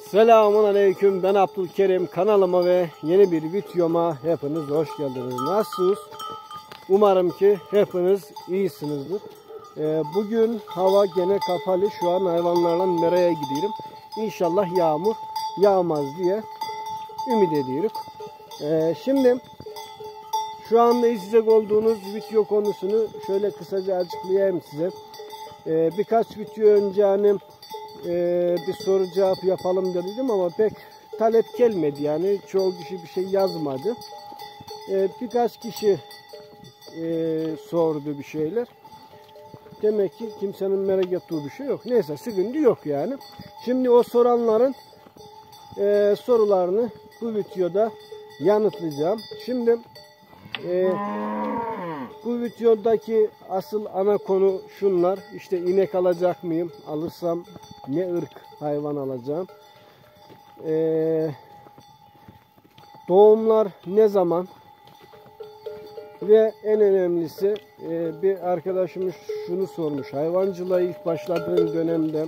Selamun Aleyküm, ben Abdülkerim. Kanalıma ve yeni bir videoma hepiniz hoş geldiniz. Nasılsınız? Umarım ki hepiniz iyisinizdir. Bugün hava gene kapalı. Şu an hayvanlarla meraya gidiyorum. İnşallah yağmur yağmaz diye ümit ediyoruz. Şimdi şu anda izleyecek olduğunuz video konusunu şöyle kısaca açıklayayım size. Birkaç video önce bir soru cevap yapalım dedim ama pek talep gelmedi, yani çoğu kişi bir şey yazmadı. Birkaç kişi sordu bir şeyler. Demek ki kimsenin merak ettiği bir şey yok. Neyse, sıkıntı yok yani. Şimdi o soranların sorularını bu videoda yanıtlayacağım. Şimdi bu videodaki asıl ana konu şunlar. İşte inek alacak mıyım? Alırsam ne ırk hayvan alacağım? Doğumlar ne zaman? Ve en önemlisi bir arkadaşımız şunu sormuş. Hayvancılığa ilk başladığım dönemde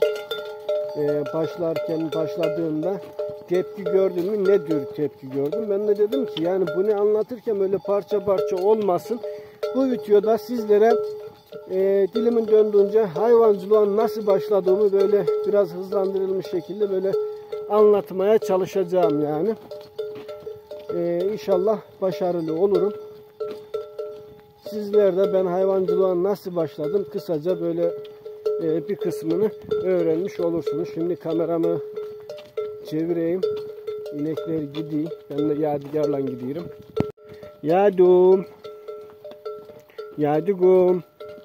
başladığımda tepki gördün mü? Ne tür tepki gördüm? Ben de dedim ki yani bunu anlatırken öyle parça parça olmasın. Bu videoda sizlere dilimin döndüğünce hayvancılığa nasıl başladığımı böyle biraz hızlandırılmış şekilde böyle anlatmaya çalışacağım yani. İnşallah başarılı olurum. Sizler de ben hayvancılığa nasıl başladım kısaca böyle bir kısmını öğrenmiş olursunuz. Şimdi kameramı çevireyim. İnekler gidiyor. Ben de Yadigar'la gidiyorum. Yadum. Yadigum.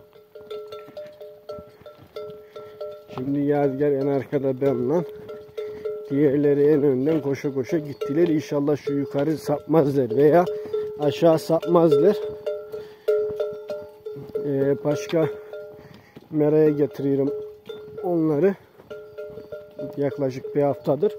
Şimdi Yadigar en arkada benimle. Diğerleri en önden koşa koşa gittiler. İnşallah şu yukarı sapmazlar veya aşağı sapmazlar. Başka meraya getiriyorum onları. Yaklaşık bir haftadır.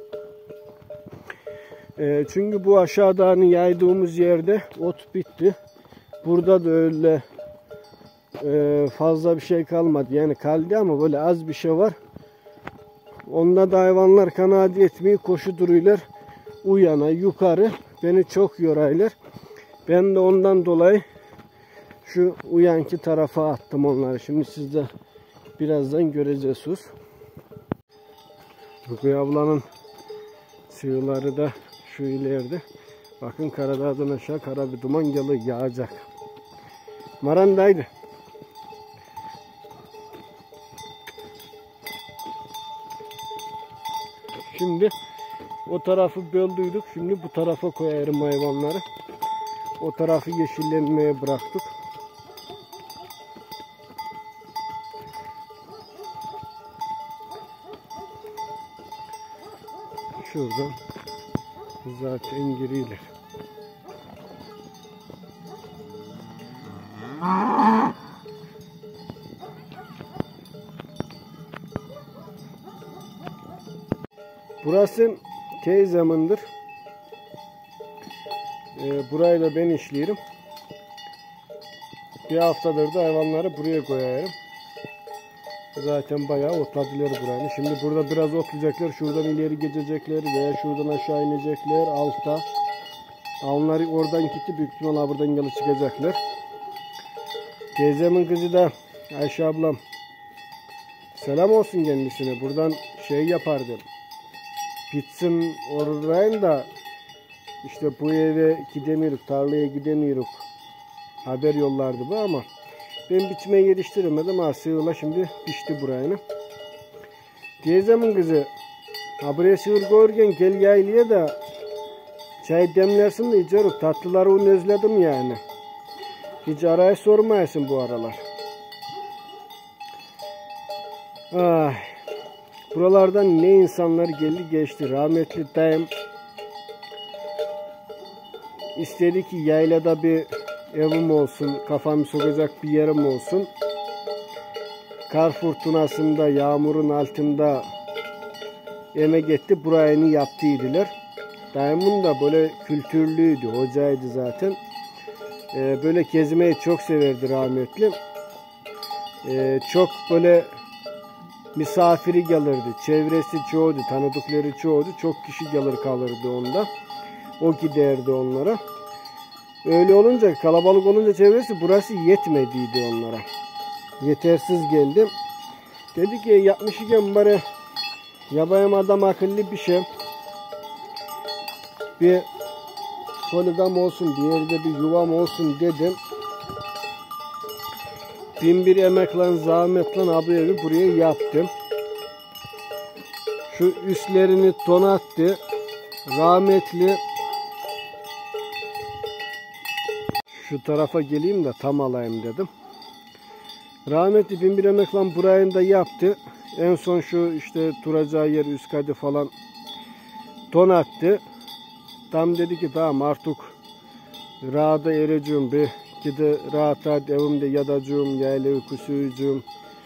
Çünkü bu aşağıda hani yaydığımız yerde ot bitti. Burada da öyle fazla bir şey kalmadı. Yani kaldı ama böyle az bir şey var. Onda da hayvanlar kanaat etmeyi koşu duruyorlar. Uyana yukarı. Beni çok yoraylar. Ben de ondan dolayı şu uyanki tarafa attım onları. Şimdi siz de birazdan göreceksiniz. Rukiye ablanın sığırları da şu ileride. Bakın Karadağ'dan aşağı kara bir duman geliyor, yağacak. Marandaydı. Şimdi o tarafı böldüydük. Şimdi bu tarafa koyarım hayvanları. O tarafı yeşillenmeye bıraktık. Şuradan zaten giriyorlar. Burası teyzemindir. Burayı da ben işliyorum. Bir haftadır da hayvanları buraya koyarım. Zaten bayağı otladılar buranı. Şimdi burada biraz otlayacaklar. Şuradan ileri geçecekler veya şuradan aşağı inecekler altta. Onları oradan gitti. Büyük ihtimalle buradan gelip çıkacaklar. Teyzemin kızı da Ayşe ablam. Selam olsun kendisine. Buradan şey yapardım. Gitsin orayın da işte bu eve gidemiyoruz. Tarlaya gidemiyoruz. Haber yollardı bu ama ben biçmeye yetiştiremedim. Sığırla şimdi biçti burayını. Teyzemin kızı buraya sığır koyarken gel yaylaya da çay demlersin de içerik. Tatlıları onu özledim yani. Hiç arayı sormayasın bu aralar. Buralardan ne insanlar geldi geçti. Rahmetli dayım istedi ki yaylada bir evim olsun, kafamı sokacak bir yerim olsun. Kar fırtınasında, yağmurun altında emek etti, burayını yaptıydılar. Dayımın da böyle kültürlüydü, hocaydı zaten. Böyle gezmeyi çok severdi rahmetli. Çok böyle misafiri gelirdi. Çevresi çoğuydu, tanıdıkları çoğuydu. Çok kişi gelir kalırdı onda. O giderdi onlara. Öyle olunca, kalabalık olunca çevresi, burası yetmediydi onlara. Yetersiz geldi. Dedi ki yapmış iken bari yapayım adam akıllı bir şey. Bir poligam olsun, bir yerde bir yuvam olsun dedim. Bin bir emekle, zahmetle abi evi buraya yaptım. Şu üstlerini donattı. Rahmetli, şu tarafa geleyim de tam alayım dedim. Rahmetli bin bir emekle burayı da yaptı. En son şu işte duracağı yer, üst kadı falan donattı. Tam dedi ki tamam artık rahata ereceğim, bir gide rahat rahat evimde yatacağım, yayla uykusu uyuyacağım,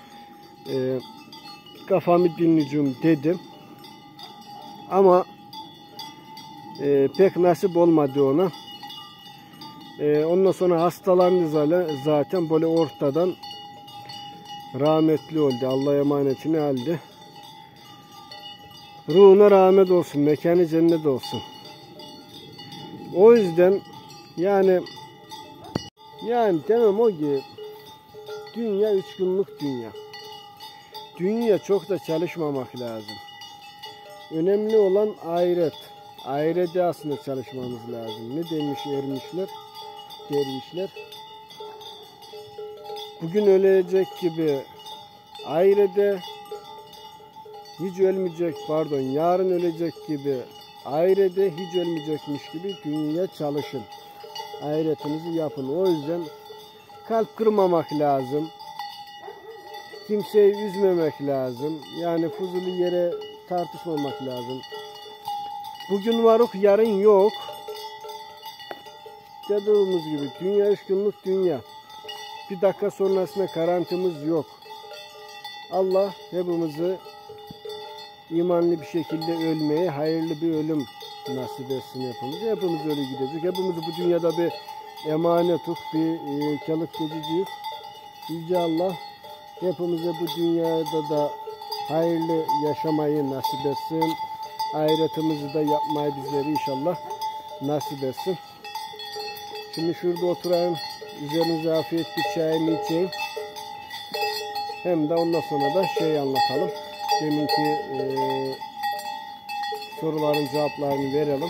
kafamı dinleyeceğim dedim. Ama pek nasip olmadı ona. Ondan sonra hastalandı zaten, böyle ortadan rahmetli oldu. Allah'a emanetini aldı. Ruhuna rahmet olsun, mekanı cennet olsun. O yüzden yani demem o ki dünya 3 günlük dünya. Dünya çok da çalışmamak lazım. Önemli olan ahiret. Ahirete aslında çalışmamız lazım. Ne demiş dervişler? Bugün ölecek gibi ahirete hiç ölmeyecek, yarın ölecek gibi ahirete hiç ölmeyecekmiş gibi dünya çalışın. Ahiretinizi yapın. O yüzden kalp kırmamak lazım. Kimseyi üzmemek lazım. Yani fuzuli yere tartışmamak lazım. Bugün varuk, yarın yok. Dediğimiz gibi dünya 3 günlük dünya. Bir dakika sonrasında garantimiz yok. Allah hepimizi imanlı bir şekilde ölmeye, hayırlı bir ölüm nasip etsin hepimiz. Hepimiz öyle gidecek. Hepimiz bu dünyada bir emanetuk, bir kalıp geçeceğiz. Yüce Allah hepimize bu dünyada da hayırlı yaşamayı nasip etsin. Ahiretimizi de yapmayı bizlere inşallah nasip etsin. Şimdi şurada oturayım. Üzerinize afiyet bir çayımı içeyim. Hem de ondan sonra da anlatalım. Deminki soruların cevaplarını verelim.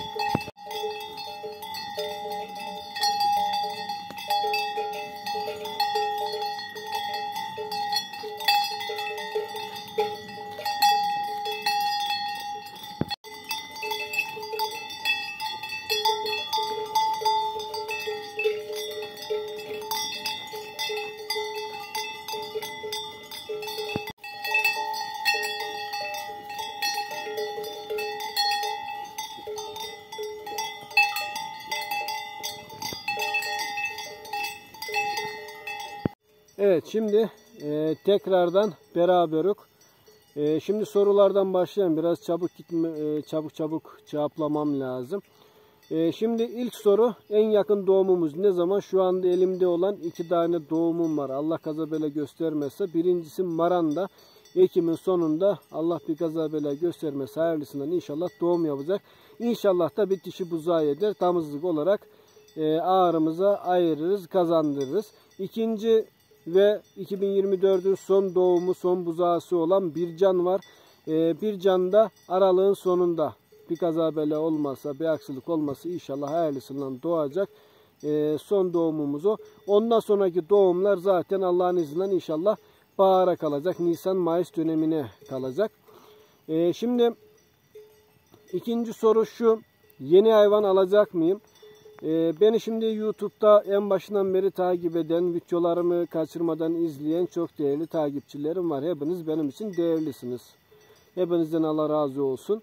Evet, şimdi tekrardan beraberuk. Şimdi sorulardan başlayalım. Biraz çabuk cevaplamam lazım. Şimdi ilk soru, en yakın doğumumuz ne zaman? Şu anda elimde olan 2 tane doğumum var. Allah kaza bela göstermezse. Birincisi Maran'da. Ekim'in sonunda Allah bir kaza bela göstermezse hayırlısından inşallah doğum yapacak. İnşallah da bir dişi buzağı eder. Damızlık olarak ağrımıza ayırırız, kazandırırız. İkinci ve 2024'ün son doğumu, son buzağısı olan Bircan var. Bircan'da aralığın sonunda bir kaza bela olmazsa, bir aksilik olmazsa inşallah hayırlısından doğacak. Son doğumumuz o. Ondan sonraki doğumlar zaten Allah'ın izniyle inşallah bahara kalacak. Nisan-Mayıs dönemine kalacak. Şimdi ikinci soru şu. Yeni hayvan alacak mıyım? Beni şimdi YouTube'da en başından beri takip eden, videolarımı kaçırmadan izleyen çok değerli takipçilerim var. Hepiniz benim için değerlisiniz. Hepinizden Allah razı olsun.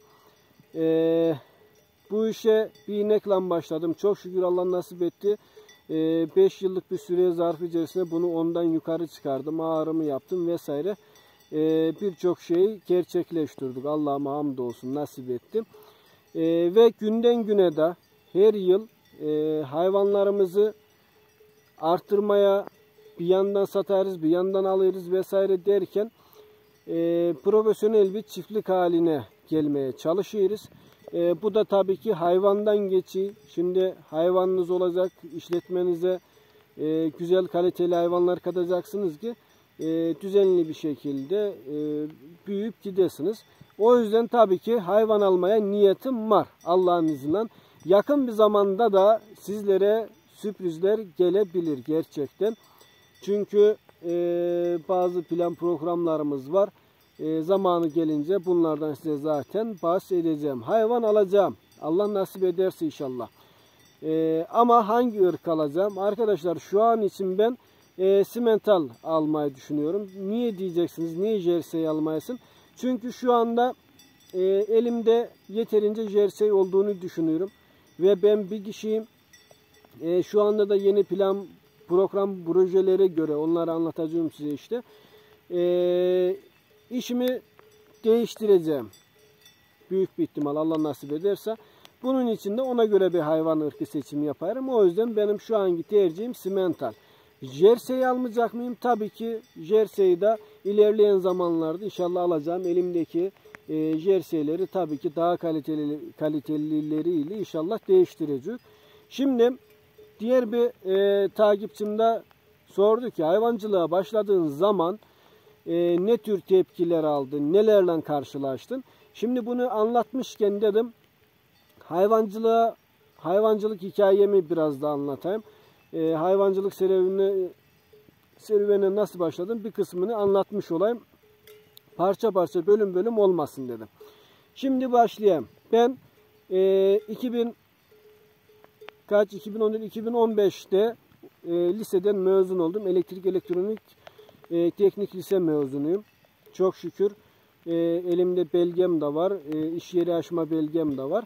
Bu işe bir inekle başladım. Çok şükür Allah nasip etti. 5 yıllık bir süre zarfı içerisinde bunu ondan yukarı çıkardım. Ağrımı yaptım vesaire. Birçok şeyi gerçekleştirdik. Allah'ıma hamdolsun nasip ettim. Ve günden güne de her yıl hayvanlarımızı arttırmaya, bir yandan satarız, bir yandan alırız vesaire derken profesyonel bir çiftlik haline gelmeye çalışıyoruz. Bu da tabii ki hayvandan geçiyor. Şimdi hayvanınız olacak, işletmenize güzel kaliteli hayvanlar katacaksınız ki düzenli bir şekilde büyüyüp gidesiniz. O yüzden tabii ki hayvan almaya niyetim var Allah'ın izniyle. Yakın bir zamanda da sizlere sürprizler gelebilir gerçekten. Çünkü bazı plan programlarımız var. Zamanı gelince bunlardan size zaten bahsedeceğim. Hayvan alacağım. Allah nasip ederse inşallah. Ama hangi ırk alacağım? Arkadaşlar şu an için ben simental almayı düşünüyorum. Niye diyeceksiniz? Niye jersey almayasın? Çünkü şu anda elimde yeterince jersey olduğunu düşünüyorum. Ve ben bir kişiyim. Şu anda da yeni plan program projelere göre onları anlatacağım size işte. İşimi değiştireceğim. Büyük bir ihtimal Allah nasip ederse. Bunun için de ona göre bir hayvan ırkı seçimi yaparım. O yüzden benim şu anki tercihim simental. Jersey almayacak mıyım? Tabii ki jersey'i de ilerleyen zamanlarda inşallah alacağım. Elimdeki jerseyleri tabii ki daha kalitelileriyle inşallah değiştireceğim. Şimdi diğer bir takipçim de sordu ki hayvancılığa başladığın zaman ne tür tepkiler aldın, nelerle karşılaştın? Şimdi bunu anlatmışken dedim hayvancılık hikayemi biraz da anlatayım. Hayvancılık serüvenine nasıl başladım bir kısmını anlatmış olayım. Parça parça bölüm bölüm olmasın dedim. Şimdi başlayayım. Ben 2014-2015'te liseden mezun oldum. Elektrik elektronik teknik lise mezunuyum. Çok şükür elimde belgem de var. İş yeri açma belgem de var.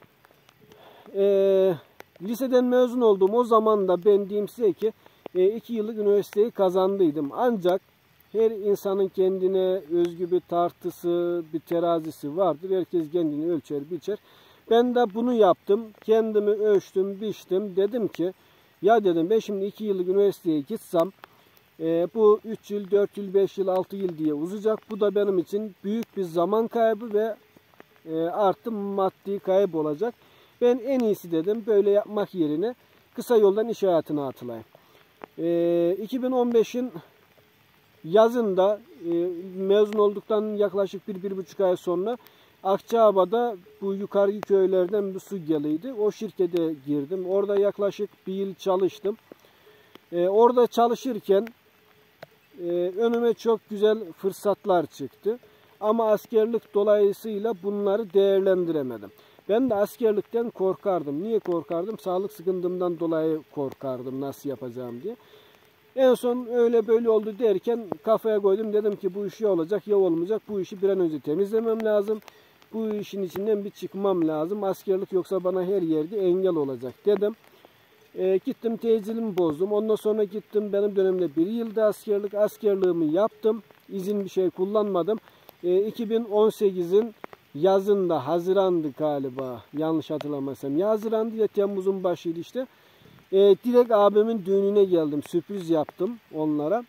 Liseden mezun olduğum o zaman da ben diyeyim size ki 2 yıllık üniversiteyi kazandıydım. Ancak her insanın kendine özgü bir tartısı, bir terazisi vardır. Herkes kendini ölçer, biçer. Ben de bunu yaptım. Kendimi ölçtüm, biçtim. Dedim ki ya dedim ben şimdi 2 yıllık üniversiteye gitsem bu 3 yıl, 4 yıl, 5 yıl, 6 yıl diye uzayacak. Bu da benim için büyük bir zaman kaybı ve artı maddi kayıp olacak. Ben en iyisi dedim böyle yapmak yerine kısa yoldan iş hayatına atılayım. 2015'in yazında mezun olduktan yaklaşık 1-1,5 ay sonra Akçaaba'da bu yukarı köylerden bir su geliydi. O şirkete girdim. Orada yaklaşık 1 yıl çalıştım. Orada çalışırken önüme çok güzel fırsatlar çıktı. Ama askerlik dolayısıyla bunları değerlendiremedim. Ben de askerlikten korkardım. Niye korkardım? Sağlık sıkıntımdan dolayı korkardım nasıl yapacağım diye. En son öyle böyle oldu derken kafaya koydum. Dedim ki bu iş ya olacak ya olmayacak. Bu işi bir an önce temizlemem lazım. Bu işin içinden bir çıkmam lazım. Askerlik yoksa bana her yerde engel olacak dedim. Gittim tecilimi bozdum. Ondan sonra gittim benim dönemde 1 yılda askerliğimi yaptım. İzin bir şey kullanmadım. 2018'in yazında Haziran'dı galiba yanlış hatırlamazsam. Ya Haziran'dı ya Temmuz'un başıydı işte. Direkt abimin düğününe geldim. Sürpriz yaptım onlara.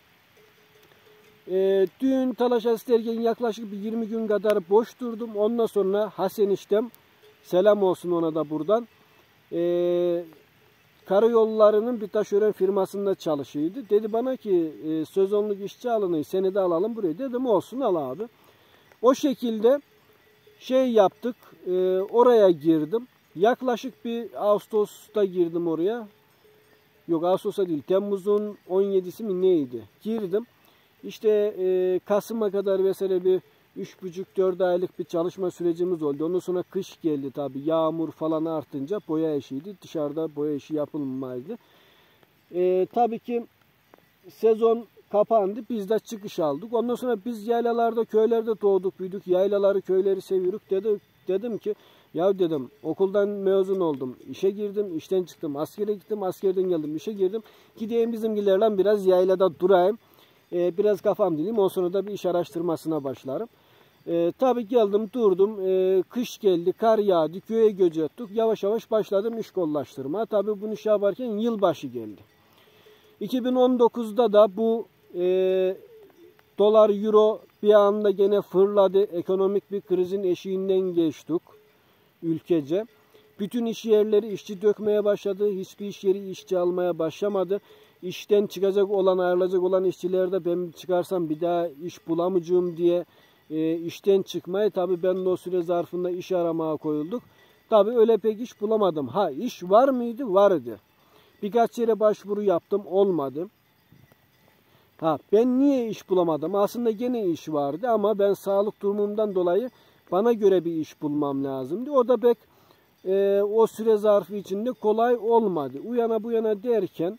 Düğün talaşası derken yaklaşık bir 20 gün kadar boş durdum. Ondan sonra Hasan iştem selam olsun ona da buradan. Karayollarının bir taşeron firmasında çalışıyordu. Dedi bana ki sezonluk işçi alınıyor. Seni de alalım buraya. Dedim olsun al abi. O şekilde şey yaptık. Oraya girdim. Yaklaşık bir Ağustos'ta girdim oraya. Yok Ağustos'ta değil. Temmuz'un 17'si mi neydi? Girdim. İşte Kasım'a kadar vesaire bir 3,5-4 aylık bir çalışma sürecimiz oldu. Ondan sonra kış geldi tabi. Yağmur falan artınca boya işiydi. Dışarıda boya işi yapılmaydı. Tabii ki sezon kapandı. Biz de çıkış aldık. Ondan sonra biz yaylalarda, köylerde doğduk, büyüdük. Yaylaları, köyleri seviyoruz. Dedim ki ya dedim okuldan mezun oldum. İşe girdim, işten çıktım. Askere gittim, askerden geldim, işe girdim. Gideyim bizimkilerle biraz yaylada durayım. Biraz kafam dinleyeyim. Ondan sonra da bir iş araştırmasına başlarım. Tabii geldim, durdum. Kış geldi, kar yağdı, köye göç ettik. Yavaş yavaş başladım iş kollaştırma. Tabii bunu şey yaparken yılbaşı geldi. 2019'da da bu dolar, euro bir anda gene fırladı. Ekonomik bir krizin eşiğinden geçtik ülkece. Bütün iş yerleri işçi dökmeye başladı. Hiçbir iş yeri işçi almaya başlamadı. İşten çıkacak olan, ayrılacak olan işçiler de ben çıkarsam bir daha iş bulamayacağım diye işten çıkmayı, tabii ben de o süre zarfında iş aramaya koyulduk. Tabii öyle pek iş bulamadım. Ha, iş var mıydı? Vardı. Birkaç yere başvuru yaptım, olmadı. Ha, ben niye iş bulamadım? Aslında gene iş vardı ama ben sağlık durumumdan dolayı bana göre bir iş bulmam lazımdı. O da pek o süre zarfı içinde kolay olmadı. Uyana bu yana derken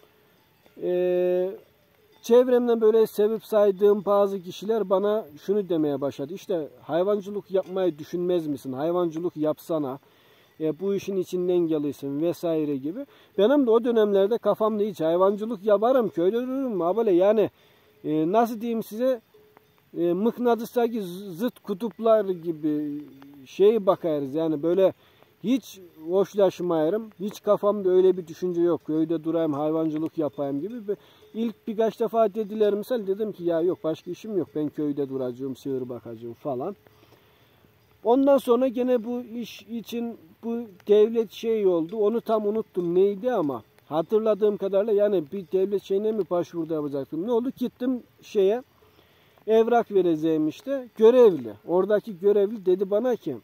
çevremden böyle sevip saydığım bazı kişiler bana şunu demeye başladı. İşte hayvancılık yapmayı düşünmez misin? Hayvancılık yapsana. Bu işin içinden geliyorsun vesaire gibi. Benim de o dönemlerde kafamda hiç hayvancılık yaparım, köyde dururum böyle yani nasıl diyeyim size, mıknatıstaki zıt kutuplar gibi şey bakarız yani, böyle hiç hoşlaşmayarım. Hiç kafamda öyle bir düşünce yok. Köyde durayım, hayvancılık yapayım gibi. İlk birkaç defa dediler misal, dedim ki ya yok, başka işim yok. Ben köyde duracağım, sığır bakacağım falan. Ondan sonra gene bu iş için bu devlet şey oldu. Onu tam unuttum neydi ama hatırladığım kadarıyla yani bir devlet şeyine mi başvuru yapacaktım. Ne oldu? Gittim şeye, evrak vereceğim işte. Görevli. Oradaki görevli dedi bana ki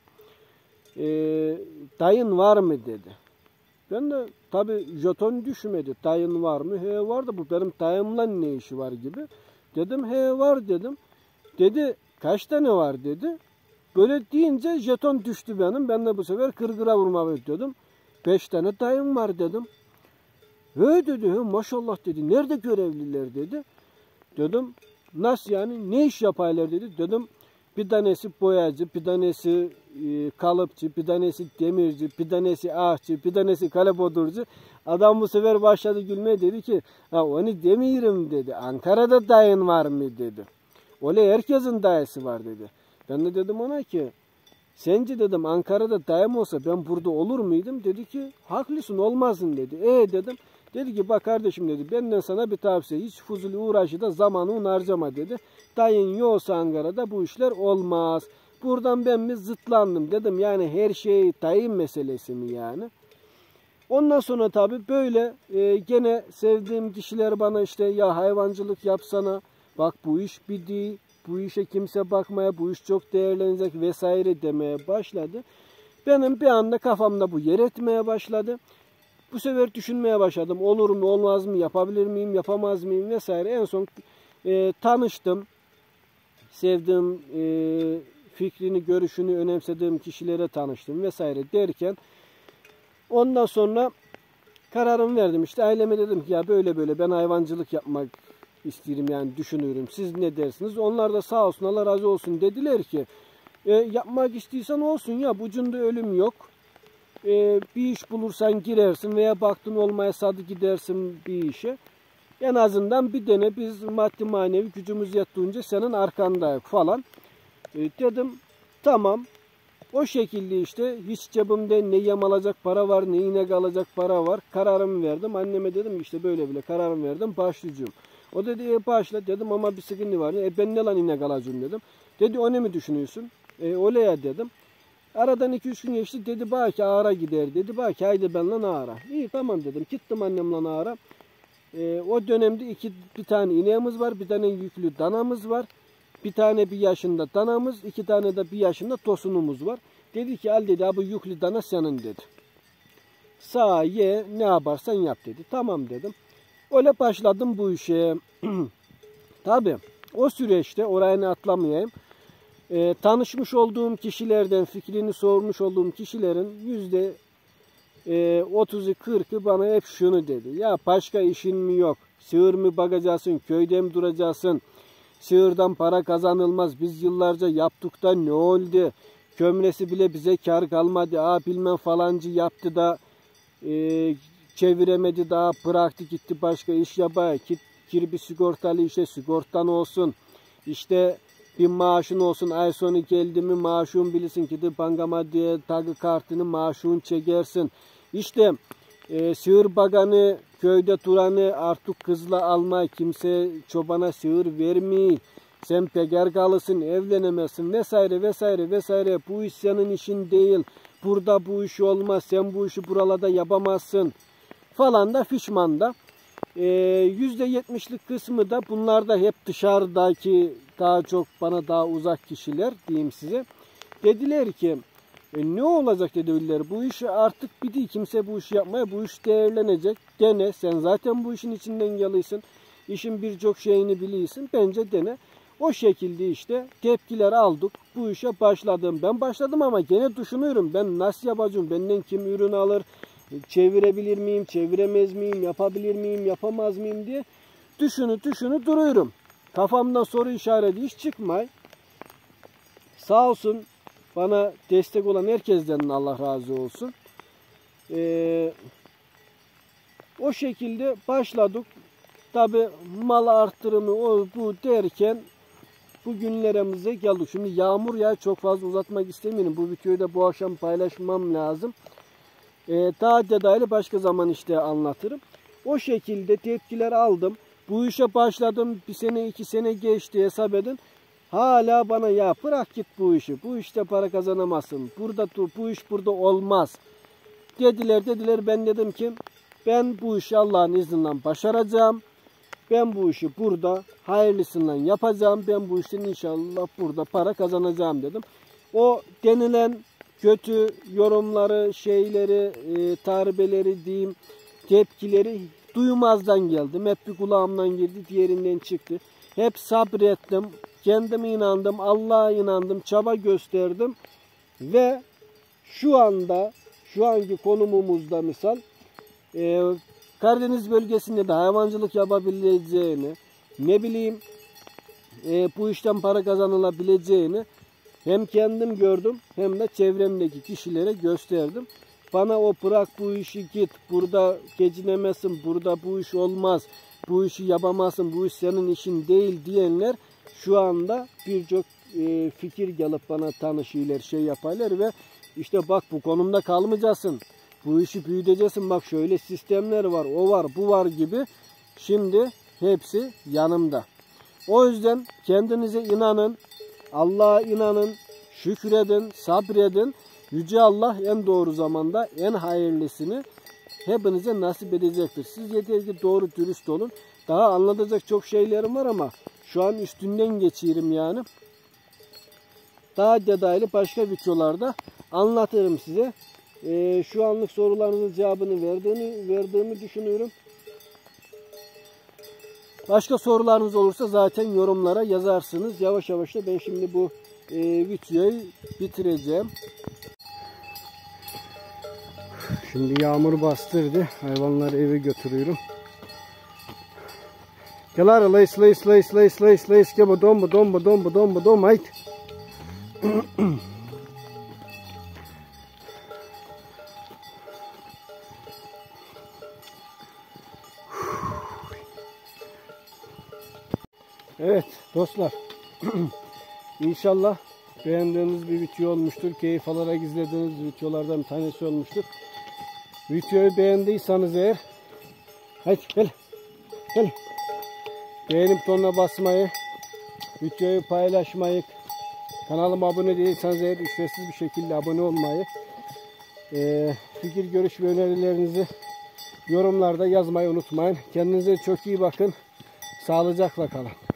dayın var mı dedi. Ben de tabii jeton düşmedi. Dayın var mı? He, var da bu benim dayımla ne işi var gibi. Dedim he, var dedim. Dedi kaç tane var dedi. Böyle deyince jeton düştü benim. Ben de bu sefer kırgıra vurma bekliyordum. 5 tane dayım var dedim. He dedi, he maşallah dedi. Nerede görevliler dedi. Dedim nasıl yani, ne iş yapaylar dedi. Dedim bir tanesi boyacı, bir tanesi kalıpçı, bir tanesi demirci, bir tanesi ahçı, bir tanesi kalebodurcu. Adam bu sefer başladı gülmeye, dedi ki ha, onu demiyorum dedi. Ankara'da dayın var mı dedi. Öyle herkesin dayısı var dedi. Ben de dedim ona ki sence dedim Ankara'da dayım olsa ben burada olur muydum? Dedi ki haklısın, olmazdın dedi. Dedim. Dedi ki bak kardeşim dedi, benden sana bir tavsiye, hiç fuzuli uğraşı da zamanını harcama dedi. Dayın yoksa Ankara'da bu işler olmaz. Buradan ben mi zıtlandım dedim, yani her şey dayın meselesi mi yani. Ondan sonra tabii böyle gene sevdiğim kişiler bana işte ya hayvancılık yapsana, bak bu iş bir değil, bu işe kimse bakmaya, bu iş çok değerlenecek vesaire demeye başladı. Benim bir anda kafamda bu yer etmeye başladı. Bu sefer düşünmeye başladım. Olur mu, olmaz mı, yapabilir miyim, yapamaz mıyım vesaire. En son tanıştım. Sevdiğim, fikrini, görüşünü önemsediğim kişilere tanıştım vesaire derken ondan sonra kararımı verdim. İşte aileme dedim ki ya böyle böyle ben hayvancılık yapmak isterim yani, düşünüyorum. Siz ne dersiniz? Onlar da sağ olsun, Allah razı olsun dediler ki yapmak istiyorsan olsun ya, bucunda ölüm yok. Bir iş bulursan girersin veya baktın olmaya sadı gidersin bir işe. En azından bir dene, biz maddi manevi gücümüz yettiğince senin arkandayız falan. Dedim tamam. O şekilde işte hiç cebimde ne yem alacak para var, ne inek alacak para var. Kararımı verdim. Anneme dedim işte böyle bile kararımı verdim, başlayacağım. O dedi başla dedim ama bir sıkıntı var. Ben ne lan inek alacağım dedim. Dedi o ne mi düşünüyorsun? Öyle ya dedim. Aradan 2-3 gün geçti, dedi belki ağara gider dedi. Belki haydi benle ağara. İyi tamam dedim. Gittim annemle ağara. O dönemde bir tane ineğimiz var, bir tane yüklü danamız var. Bir tane bir yaşında danamız, 2 tane de bir yaşında tosunumuz var. Dedi ki al dedi, bu yüklü dana senin dedi. Sağ ye, ne yaparsan yap dedi. Tamam dedim. Öyle başladım bu işe. Tabii o süreçte oraya atlamayayım. Tanışmış olduğum kişilerden fikrini sormuş olduğum kişilerin %30'u 40'ı bana hep şunu dedi. Ya başka işin mi yok? Sığır mı bakacaksın? Köyde mi duracaksın? Sığırdan para kazanılmaz. Biz yıllarca yaptık da ne oldu? Kömresi bile bize kar kalmadı. Bilmem falancı yaptı da çeviremedi, daha bıraktı gitti başka iş yapaya. Gir bir sigortalı işe, sigortan olsun. İşte bir maaşın olsun, ay sonu geldi mi maaşın bilirsin ki de bankama diye takı kartını maaşın çekersin. İşte sığır baganı, köyde duranı artık kızla alma, kimse çobana sığır vermiyor. sen pegergalısın, evlenemezsin vesaire vesaire vesaire. Bu iş senin işin değil. Burada bu iş olmaz. Sen bu işi buralarda yapamazsın falan da fişman da. %70'lik kısmı da bunlar da hep dışarıdaki daha çok bana daha uzak kişiler diyeyim size. Dediler ki ne olacak dediler, bu iş artık bitti, kimse bu işi yapmaya, bu iş değerlenecek, dene, sen zaten bu işin içinden geliyorsun, işin birçok şeyini biliyorsun, bence dene. O şekilde işte tepkiler aldık, bu işe başladım. Ben başladım ama gene düşünüyorum, ben nasıl yapacağım, benden kim ürün alır, çevirebilir miyim, çeviremez miyim, yapabilir miyim, yapamaz mıyım diye düşünü duruyorum. Kafamda soru işareti hiç çıkmay. Sağ olsun bana destek olan herkesten Allah razı olsun. O şekilde başladık. Tabi mal arttırımı o bu derken bugünlerimize geldik. Şimdi yağmur ya, çok fazla uzatmak istemiyorum. Bu videoyu da bu akşam paylaşmam lazım. Daha detaylı başka zaman işte anlatırım. O şekilde tepkiler aldım. Bu işe başladım. 1 sene 2 sene geçti, hesap edin. Hala bana ya bırak git bu işi. Bu işte para kazanamazsın. Burada dur, bu iş burada olmaz. Dediler. Ben dedim ki ben bu işi Allah'ın izniyle başaracağım. Ben bu işi burada hayırlısından yapacağım. Ben bu işten inşallah burada para kazanacağım dedim. O denilen kötü yorumları, şeyleri, taribeleri diyeyim, tepkileri duymazdan geldim. Hep bir kulağımdan girdi, diğerinden çıktı. Hep sabrettim, kendime inandım, Allah'a inandım, çaba gösterdim ve şu anki konumumuzda misal Karadeniz bölgesinde de hayvancılık yapabileceğini, ne bileyim bu işten para kazanılabileceğini hem kendim gördüm hem de çevremdeki kişilere gösterdim. Bana o bırak bu işi git, burada geçinemezsin, burada bu iş olmaz, bu işi yapamazsın, bu iş senin işin değil diyenler şu anda birçok fikir gelip bana tanışıyorlar, şey yaparlar ve işte bak bu konumda kalmayacaksın, bu işi büyüteceksin, bak şöyle sistemler var, o var, bu var gibi. Şimdi hepsi yanımda. O yüzden kendinize inanın, Allah'a inanın, şükredin, sabredin. Yüce Allah en doğru zamanda en hayırlısını hepinize nasip edecektir. Siz yeter ki doğru dürüst olun. Daha anlatacak çok şeylerim var ama şu an üstünden geçiyorum yani. Daha detaylı başka videolarda anlatırım size. Şu anlık sorularınızın cevabını verdiğimi düşünüyorum. Başka sorularınız olursa zaten yorumlara yazarsınız. Yavaş yavaş da ben şimdi bu videoyu bitireceğim. Şimdi yağmur bastırdı. Hayvanları eve götürüyorum. Gel leys gel dom haydi. Evet dostlar. İnşallah beğendiğiniz bir video olmuştur. Keyif alarak izlediğiniz videolardan bir tanesi olmuştur. Videoyu beğendiyseniz eğer hadi gel. Beğenip butonuna basmayı, videoyu paylaşmayı, kanalıma abone değilseniz eğer ücretsiz bir şekilde abone olmayı, fikir, görüş ve önerilerinizi yorumlarda yazmayı unutmayın. Kendinize çok iyi bakın. Sağlıcakla kalın.